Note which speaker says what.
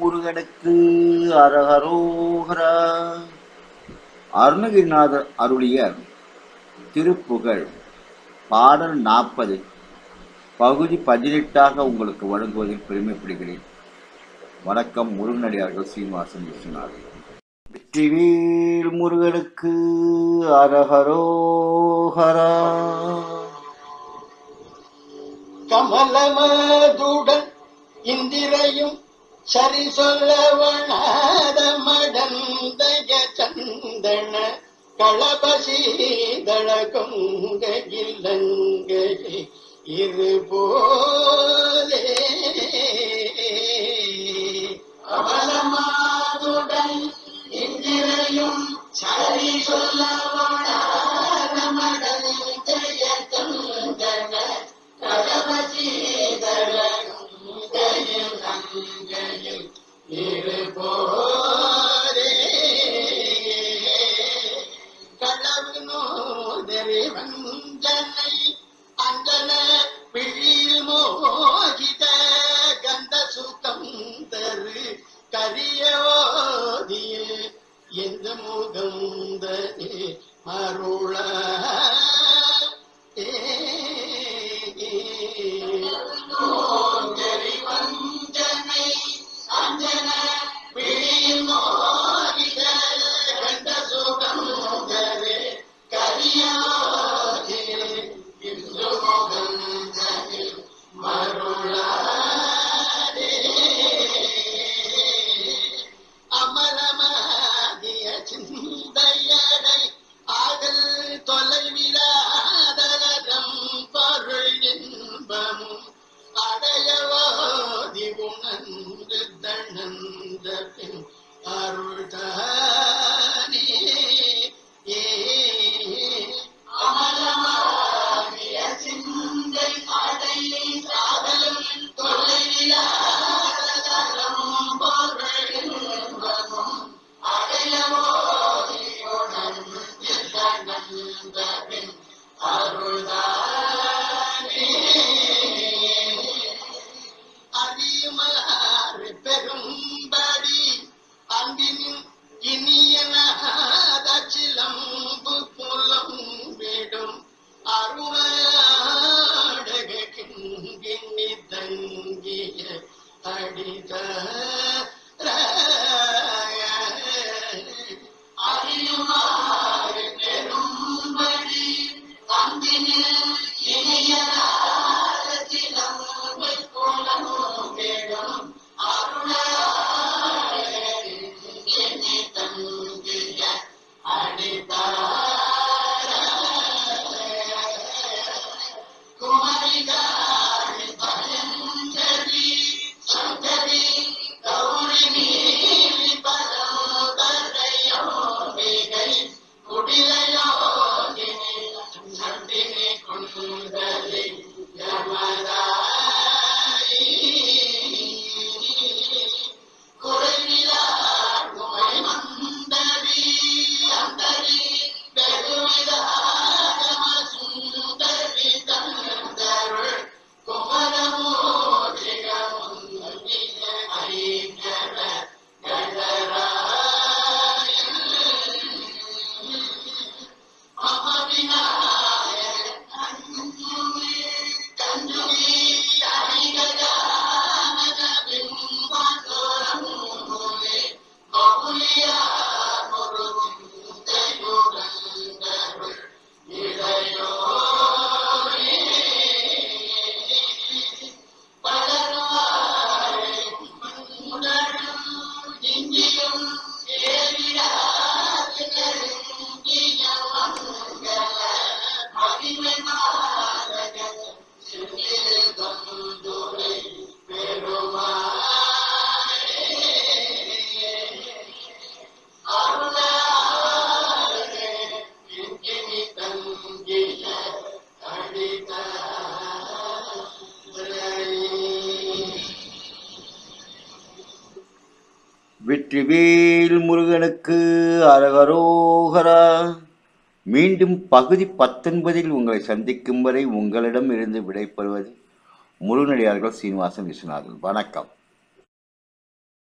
Speaker 1: முருகனுக்கு அரஹரோஹரா. அருணகிரிநாதர் அருளிய திருப்புகழ் பாடல் 40 பகுதி 18 உங்களுக்கு வழங்குவதில் பெருமைப்படுகிறேன். வணக்கம். முருகனடியார்கள் சீனிவாசன் விஸ்வநாதன். வெற்றிவேல் முருகனுக்கு அரஹரோஹரா.
Speaker 2: கமலமதுடன் இந்திரையும் சரி சொல்லவனாத மடந்தய சந்தன களபசீதள கொங்கை இருபோதே. கமலமதுடன் இந்திரையும் சரி சொல்லவனாத மடந்தய சந்தன களவு நோதரி வஞ்சனை அஞ்சன பிழில் மோகித கந்த சுகம் தரு கரியவோதியில் எந்த முகம் தரு அருள அமலமாகிய சிந்தையடை ஆகல் தொலைவிலாதலம் பொருள் இன்பமும் அடையவோதி உணர்ந்து தணந்த பின் அருள்தானே. அமலமாகிய சிந்தை அடை ஆகல் தொலைவிலாதலம் பொருள் இன்பமும் அடையவோதி உணர்ந்து தணந்த பின் அருள்தானே. அறியுமாறு பெரும்படி அன்பின் இனியனாத சிலம்பு புலம் விடும் அருணாடக கிங்கினி தங்கிய அடித அறியுமாறு பெரும்படி அன்பின் இனியனாத சிலம்பு புலம் விடும் அருணாடக தங்கிய அடித குமரிகாரி பயங்கரி சங்கரி கௌரி நீலி பரமதரையோகிகை குடிலையோகினி சண்டினி குண்டலி யமதாயி குறைவிலார் குமை மந்தரி அந்தரி வெகுவிதாகம சுந்தரி தந்தருள் குமரமோதிகமுந்திய ஐங்கர கணராயன் மமவிநாயகன் கஞ்சுமி அணிகஜானன பிம்பதோரம் மூலே பகுலியார் முருகந்தை முகந்தருள் இளையோரே. பலருவாரே முடரும் இஞ்சியும் ஏறிடாது நெருங்கிய மங்கள மகிமை மாதக சிறில் தந்துரை பெருமாளே. அருளாளே கிங்கினி தங்கிய அடித
Speaker 1: வெற்றிவேல் முருகனுக்கு அரஹரோஹரா. மீண்டும் பகுதி 19 உங்களை சந்திக்கும் வரை உங்களிடம் இருந்து விடைபெறுவது முருகனடியார்கள் சீனிவாசன் விஸ்வநாதன். வணக்கம்.